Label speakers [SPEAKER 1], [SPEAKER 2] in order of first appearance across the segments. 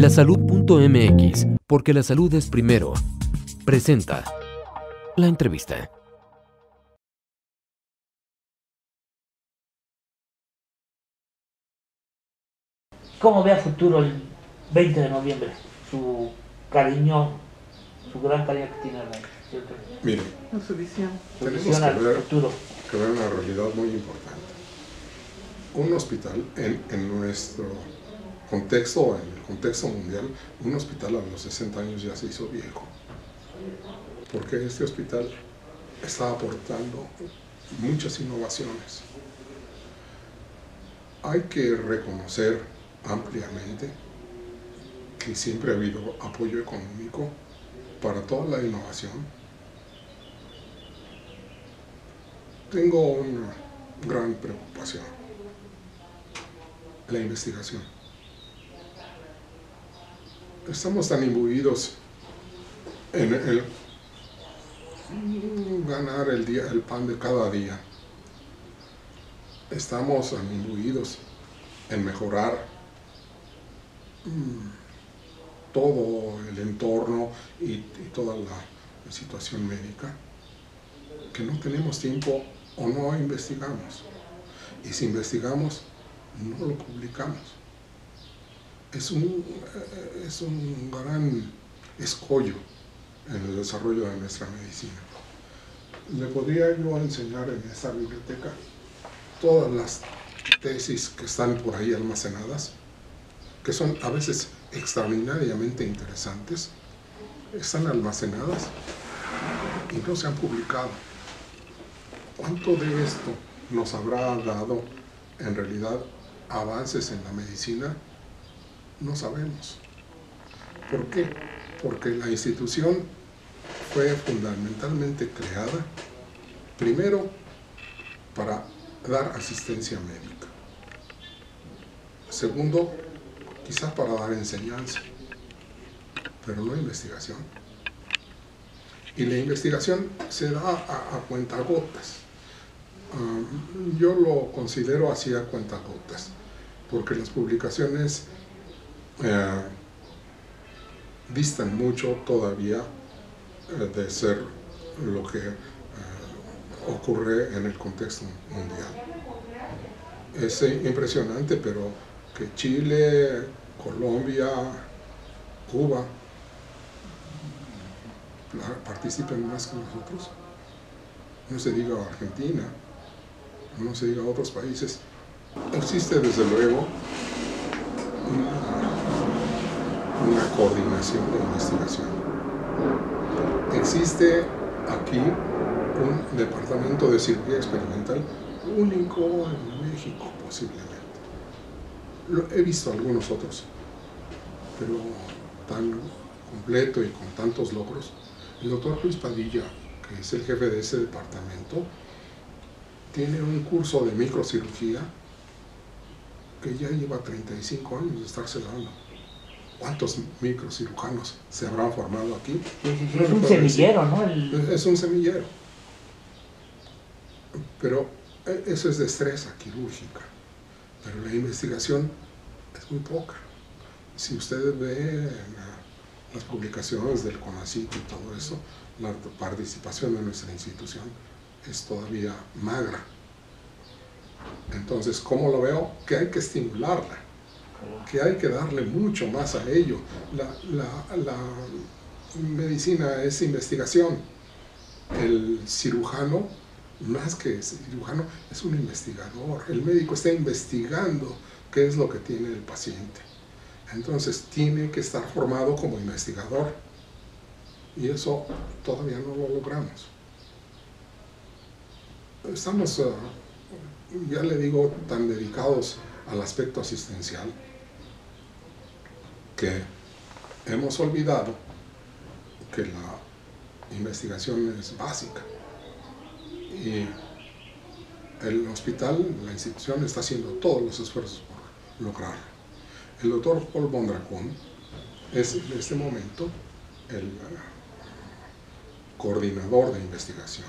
[SPEAKER 1] Lasalud.mx, porque la salud es primero. Presenta la entrevista.
[SPEAKER 2] ¿Cómo ve a futuro el 20 de noviembre? Su cariño, su gran cariño que tiene la institución.
[SPEAKER 3] Mire,
[SPEAKER 2] Su visión
[SPEAKER 3] tenemos
[SPEAKER 2] al futuro.
[SPEAKER 3] que ver una realidad muy importante. Un hospital, en nuestro contexto, en el contexto mundial, un hospital a los 60 años ya se hizo viejo. Porque este hospital está aportando muchas innovaciones. Hay que reconocer ampliamente que siempre ha habido apoyo económico para toda la innovación. Tengo una gran preocupación: la investigación. Estamos tan imbuidos en el ganar el pan de cada día. Estamos tan imbuidos en mejorar todo el entorno y toda la situación médica, que no tenemos tiempo o no investigamos. Y si investigamos, no lo publicamos. Es un gran escollo en el desarrollo de nuestra medicina. Le podría yo enseñar en esta biblioteca todas las tesis que están por ahí almacenadas, que son a veces extraordinariamente interesantes, están almacenadas y no se han publicado. ¿Cuánto de esto nos habrá dado en realidad avances en la medicina? No sabemos. ¿Por qué? Porque la institución fue fundamentalmente creada, primero, para dar asistencia médica. Segundo, quizás para dar enseñanza, pero no investigación. Y la investigación se da a cuentagotas. Yo lo considero así, a cuentagotas, porque las publicaciones distan mucho todavía de ser lo que ocurre en el contexto mundial. Es impresionante, pero que Chile, Colombia, Cuba participen más que nosotros. No se diga Argentina, no se diga otros países. Existe desde luego una coordinación de investigación. Existe aquí un departamento de cirugía experimental único en México, posiblemente. He visto algunos otros, pero tan completo y con tantos logros. El doctor Luis Padilla, que es el jefe de ese departamento, tiene un curso de microcirugía que ya lleva 35 años de estarse dando. ¿Cuántos microcirujanos se habrán formado aquí?
[SPEAKER 2] Es un semillero, ¿no?
[SPEAKER 3] Es un semillero. Pero eso es destreza quirúrgica. Pero la investigación es muy poca. Si usted ve las publicaciones del CONACYT y todo eso, la participación de nuestra institución es todavía magra. Entonces, ¿cómo lo veo? Que hay que estimularla, que hay que darle mucho más a ello. La medicina es investigación. El cirujano, más que cirujano, es un investigador. El médico está investigando qué es lo que tiene el paciente. Entonces tiene que estar formado como investigador. Y eso todavía no lo logramos. Estamos, ya le digo, tan dedicados al aspecto asistencial que hemos olvidado que la investigación es básica. Y el hospital, la institución, está haciendo todos los esfuerzos por lograrlo. El doctor Paul Mondragón es en este momento el coordinador de investigación.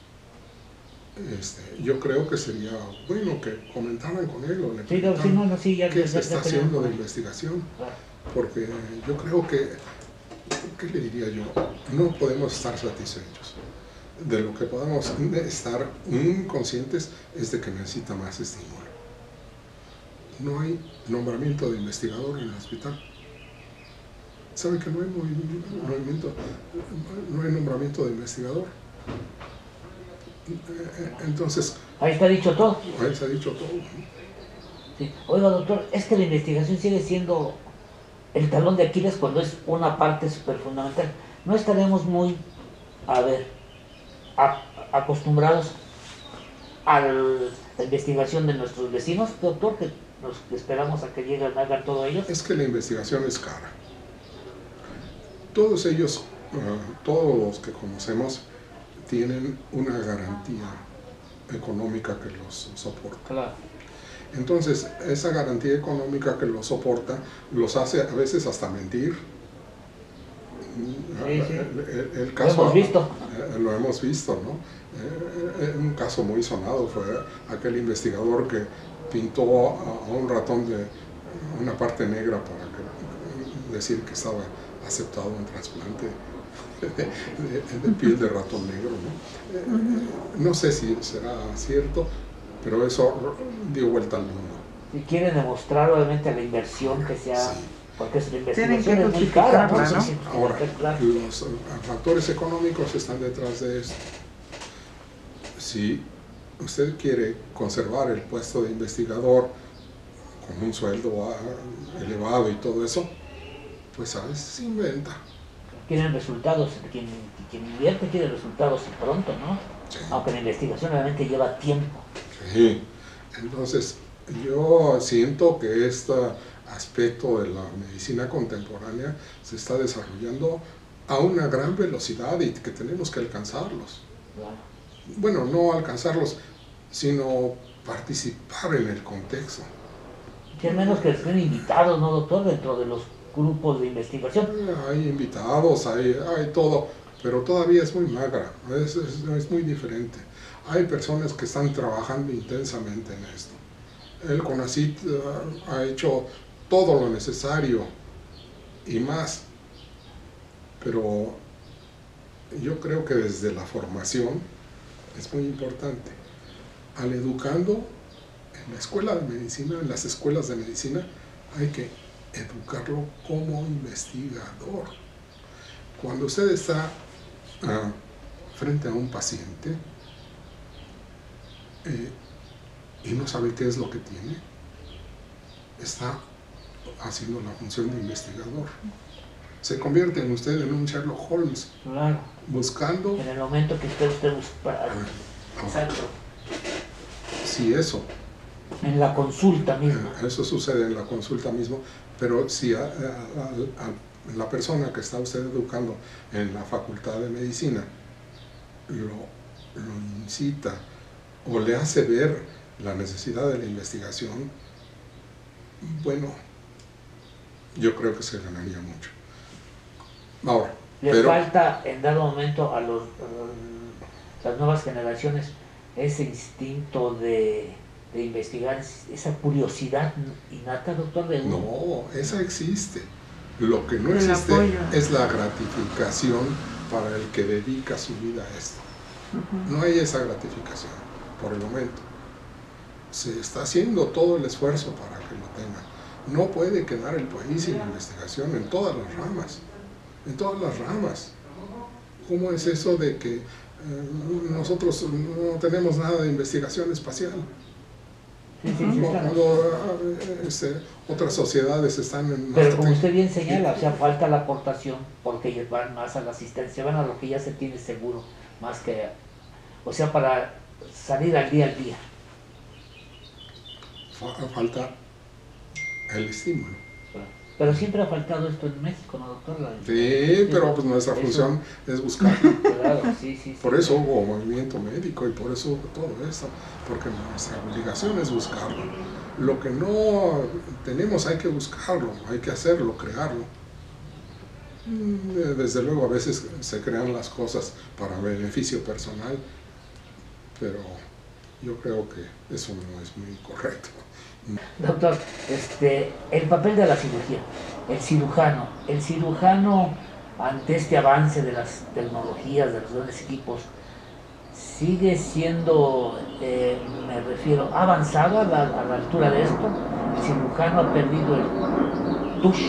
[SPEAKER 3] Yo creo que sería bueno que comentaran con él o le preguntaran qué se está haciendo de investigación. porque yo creo que, ¿qué le diría yo? No podemos estar satisfechos. De lo que podemos estar conscientes es de que necesita más estímulo. No hay nombramiento de investigador en el hospital. ¿Sabe que no hay nombramiento de investigador? Entonces...
[SPEAKER 2] Ahí está dicho todo.
[SPEAKER 3] Ahí se ha dicho todo.
[SPEAKER 2] Sí. Oiga, doctor, es que la investigación sigue siendo el talón de Aquiles cuando es una parte súper fundamental. ¿No estaremos muy, acostumbrados a la investigación de nuestros vecinos, doctor, que nos esperamos a que lleguen, hagan todo ellos?
[SPEAKER 3] Es que la investigación es cara. Todos ellos, todos los que conocemos, tienen una garantía económica que los soporta.
[SPEAKER 2] Claro.
[SPEAKER 3] Entonces, esa garantía económica que los soporta los hace a veces hasta mentir.
[SPEAKER 2] Sí, sí.
[SPEAKER 3] El caso,
[SPEAKER 2] lo hemos visto.
[SPEAKER 3] Lo hemos visto, ¿no? Un caso muy sonado fue aquel investigador que pintó a un ratón de una parte negra para decir que estaba aceptado un trasplante de piel de ratón negro, ¿no? No sé si será cierto, pero eso dio vuelta al mundo.
[SPEAKER 2] Y quieren demostrar obviamente la inversión que se ha...
[SPEAKER 3] Sí.
[SPEAKER 2] Porque la
[SPEAKER 4] Tienen
[SPEAKER 2] investigación
[SPEAKER 4] que
[SPEAKER 2] es muy cara, ¿no?
[SPEAKER 4] justificarla, ¿no?
[SPEAKER 2] Sí,
[SPEAKER 3] Ahora,
[SPEAKER 2] claro.
[SPEAKER 3] los factores económicos están detrás de esto. Si usted quiere conservar el puesto de investigador con un sueldo elevado y todo eso, pues a veces se inventa.
[SPEAKER 2] Quieren resultados, quien invierte quiere resultados pronto, ¿no?
[SPEAKER 3] Sí.
[SPEAKER 2] Aunque la investigación obviamente lleva tiempo.
[SPEAKER 3] Sí. Entonces, yo siento que este aspecto de la medicina contemporánea se está desarrollando a una gran velocidad y que tenemos que alcanzarlos.
[SPEAKER 2] Claro.
[SPEAKER 3] Bueno, no alcanzarlos, sino participar en el contexto.
[SPEAKER 2] Y al menos que estén invitados, ¿no, doctor? Dentro de los grupos de investigación.
[SPEAKER 3] Hay invitados, hay todo, pero todavía es muy magra, es muy diferente. Hay personas que están trabajando intensamente en esto. El CONACYT ha hecho todo lo necesario y más, pero yo creo que desde la formación es muy importante. Al educando en la escuela de medicina, en las escuelas de medicina, hay que educarlo como investigador. Cuando usted está frente a un paciente y no sabe qué es lo que tiene, está haciendo la función de investigador. Se convierte en usted en un Sherlock Holmes,
[SPEAKER 2] Claro.
[SPEAKER 3] buscando...
[SPEAKER 2] En el momento que usted busca. Exacto.
[SPEAKER 3] Si eso,
[SPEAKER 2] En la consulta misma.
[SPEAKER 3] eso sucede en la consulta mismo, pero si la persona que está usted educando en la facultad de medicina lo incita o le hace ver la necesidad de la investigación, bueno, yo creo que se ganaría mucho. Ahora,
[SPEAKER 2] Le falta en dado momento a las nuevas generaciones ese instinto de investigar, esa curiosidad innata, doctor, de uno.
[SPEAKER 3] no, esa existe. Lo que no
[SPEAKER 4] El
[SPEAKER 3] existe
[SPEAKER 4] apoyo.
[SPEAKER 3] es la gratificación para el que dedica su vida a esto. No hay esa gratificación por el momento. Se está haciendo todo el esfuerzo para que lo tenga. No puede quedar el país sin investigación en todas las ramas. En todas las ramas. ¿Cómo es eso de que nosotros no tenemos nada de investigación espacial?
[SPEAKER 2] Sí, claro.
[SPEAKER 3] Cuando otras sociedades están en...
[SPEAKER 2] Pero como usted bien señala, o sea, falta la aportación porque ellos van más a la asistencia, van a lo que ya se tiene seguro, más que, o sea, para salir al día.
[SPEAKER 3] Falta el estímulo.
[SPEAKER 2] Pero siempre ha faltado esto en México, ¿no, doctor?
[SPEAKER 3] Sí, pero pues nuestra función es buscarlo.
[SPEAKER 2] Claro, sí.
[SPEAKER 3] Por eso hubo movimiento médico y por eso hubo todo eso, porque nuestra obligación es buscarlo. Lo que no tenemos hay que buscarlo, hay que hacerlo, crearlo. Desde luego a veces se crean las cosas para beneficio personal, pero yo creo que eso no es muy correcto.
[SPEAKER 2] Doctor, el papel de la cirugía. El cirujano ante este avance de las tecnologías, de los grandes equipos, sigue siendo, me refiero, avanzado a la altura de esto. El cirujano ha perdido el touch.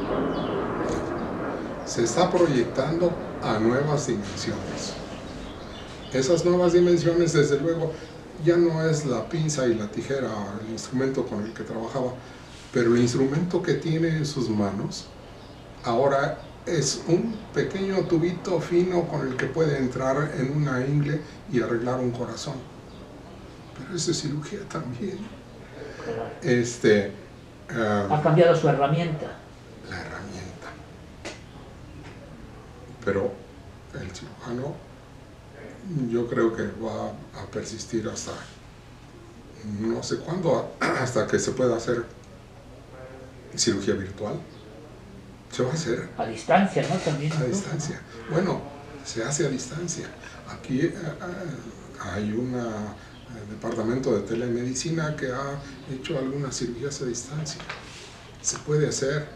[SPEAKER 3] Se está proyectando a nuevas dimensiones. Esas nuevas dimensiones, desde luego, ya no es la pinza y la tijera, el instrumento con el que trabajaba, pero el instrumento que tiene en sus manos ahora es un pequeño tubito fino con el que puede entrar en una ingle y arreglar un corazón. Pero eso es cirugía también.
[SPEAKER 2] Ha cambiado su herramienta.
[SPEAKER 3] La herramienta. Pero el cirujano, yo creo que va a persistir hasta no sé cuándo, hasta que se pueda hacer cirugía virtual. Se va a hacer.
[SPEAKER 2] A distancia, ¿no? También.
[SPEAKER 3] A distancia. Bueno, se hace a distancia. Aquí hay un departamento de telemedicina que ha hecho algunas cirugías a distancia. Se puede hacer.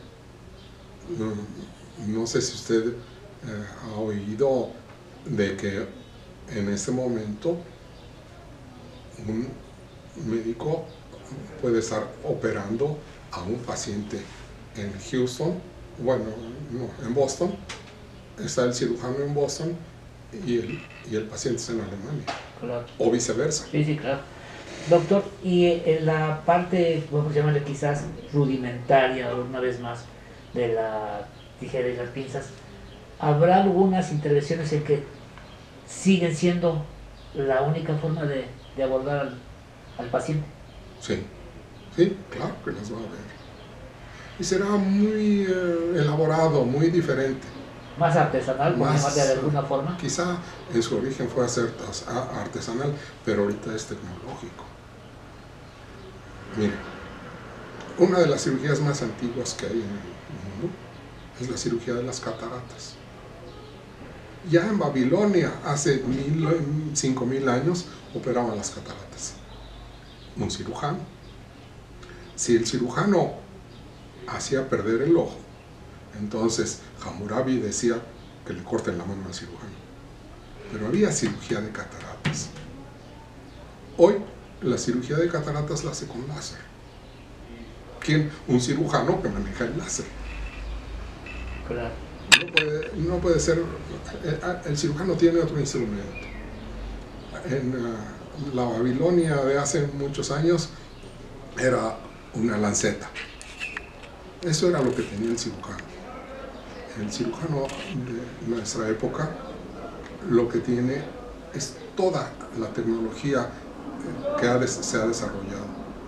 [SPEAKER 3] No sé si usted ha oído de que en este momento un médico puede estar operando a un paciente en Houston, bueno, no, en Boston. Está el cirujano en Boston y el paciente está en Alemania.
[SPEAKER 2] Claro.
[SPEAKER 3] O viceversa.
[SPEAKER 2] Sí, sí, claro. Doctor, y en la parte, vamos a llamarle quizás rudimentaria, una vez más, de la tijera y las pinzas, ¿habrá algunas intervenciones en que siguen siendo la única forma de abordar al paciente?
[SPEAKER 3] Sí, sí, claro que las va a ver. Y será muy elaborado, muy diferente.
[SPEAKER 2] Más artesanal, por llamarle de alguna forma.
[SPEAKER 3] Quizá en su origen fue artesanal, pero ahorita es tecnológico. Mire, una de las cirugías más antiguas que hay en el mundo es la cirugía de las cataratas. Ya en Babilonia, hace 5000 años, operaban las cataratas. Un cirujano. Si el cirujano hacía perder el ojo, entonces Hammurabi decía que le corten la mano al cirujano. Pero había cirugía de cataratas. Hoy la cirugía de cataratas la hace con láser. ¿Quién? Un cirujano que maneja el láser.
[SPEAKER 2] Claro.
[SPEAKER 3] No puede ser. El cirujano tiene otro instrumento. En la Babilonia de hace muchos años era una lanceta. Eso era lo que tenía el cirujano. El cirujano de nuestra época lo que tiene es toda la tecnología que se ha desarrollado.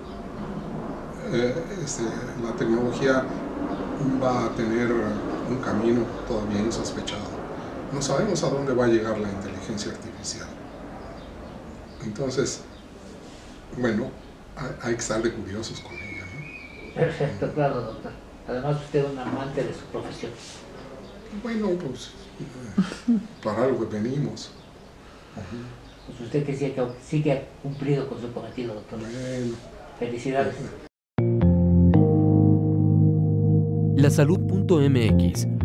[SPEAKER 3] La tecnología va a tener un camino todavía insospechado. No sabemos a dónde va a llegar la inteligencia artificial. Entonces, bueno, hay que estar de curiosos con ella, ¿no?
[SPEAKER 2] Perfecto, claro, doctor. Además, usted es un amante de su profesión.
[SPEAKER 3] Bueno, pues para algo venimos.
[SPEAKER 2] Pues usted que sí que ha cumplido con su cometido, doctor.
[SPEAKER 3] Bueno.
[SPEAKER 2] Felicidades.
[SPEAKER 1] Lasalud.mx